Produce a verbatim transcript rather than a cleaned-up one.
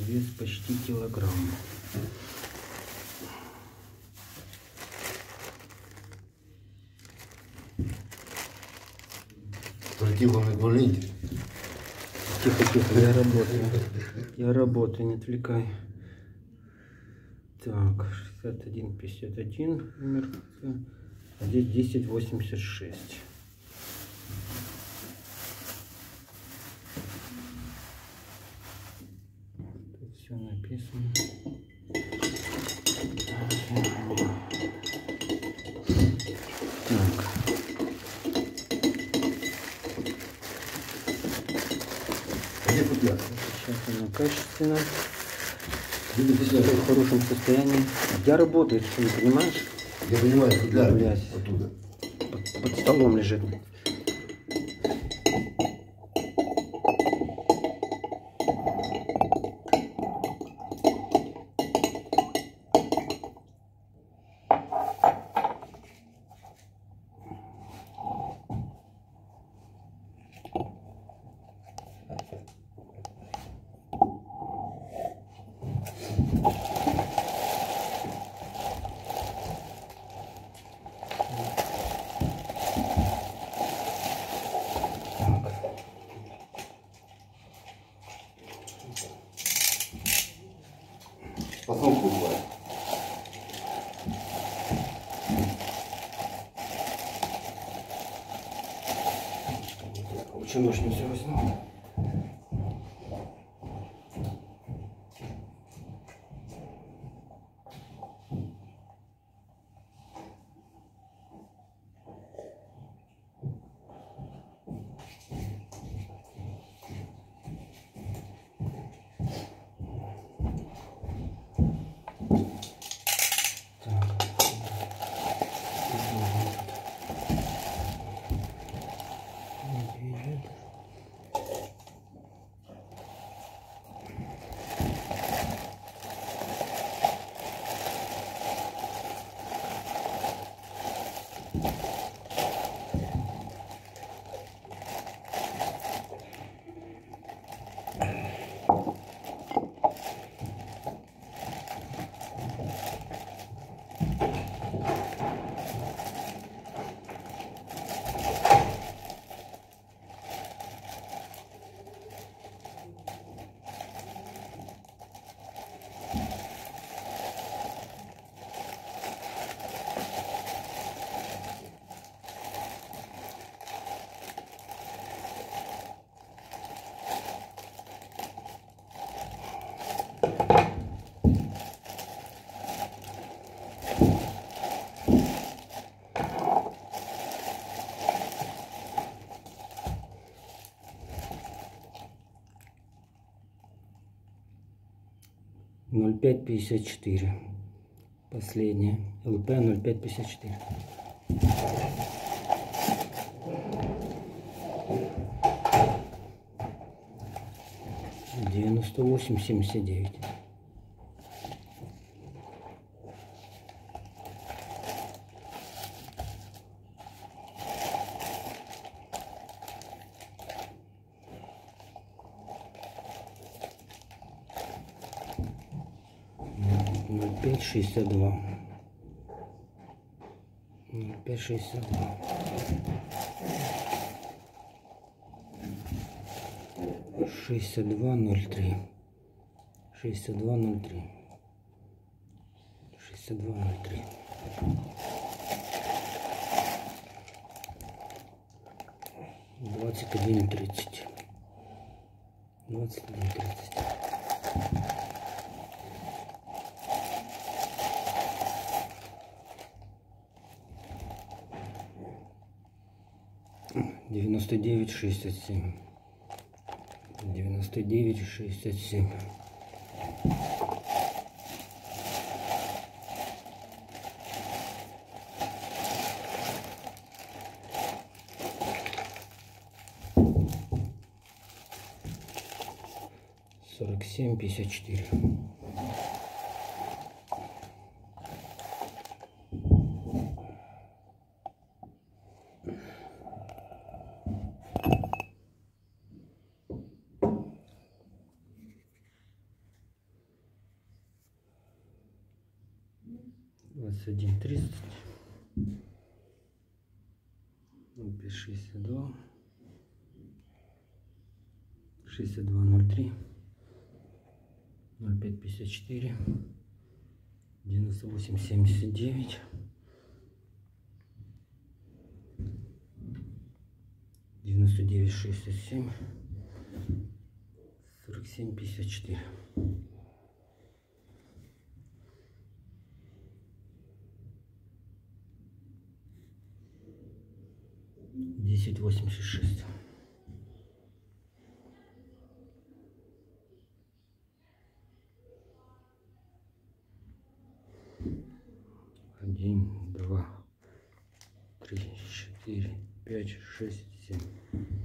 вес почти килограмм. Тихо, не гулите. Тихо, тихо, я работаю. Я работаю, не отвлекай. Так, шестьдесят один пятьдесят один номер. А здесь десять восемьдесят шесть. Тут все написано. Так. Где футляр? Сейчас она качественно. В хорошем состоянии. Я работаю, ты что, не понимаешь? Я понимаю, футляр Блядь. оттуда. Под, под столом лежит. Посылку бывает. Лучше нож не все возьму. ноль пять пятьдесят четыре. Последнее. ЛП ноль пять пятьдесят четыре. девяносто восемь семьдесят девять. ноль пять шестьдесят два. ноль пять шестьдесят два. шестьдесят два ноль три. шестьдесят два ноль три. шестьдесят два ноль три. двадцать один тридцать. двадцать один тридцать. девяносто девять шестьдесят семь. девяносто девять шестьдесят семь. сорок семь пятьдесят четыре. двадцать один тридцать. ноль пять шестьдесят два. шестьдесят два ноль три. ноль пять пятьдесят четыре. девяносто восемь семьдесят девять. девяносто девять шестьдесят семь. сорок семь пятьдесят четыре. десять восемьдесят шесть. один, два, три, четыре, пять, шесть, семь.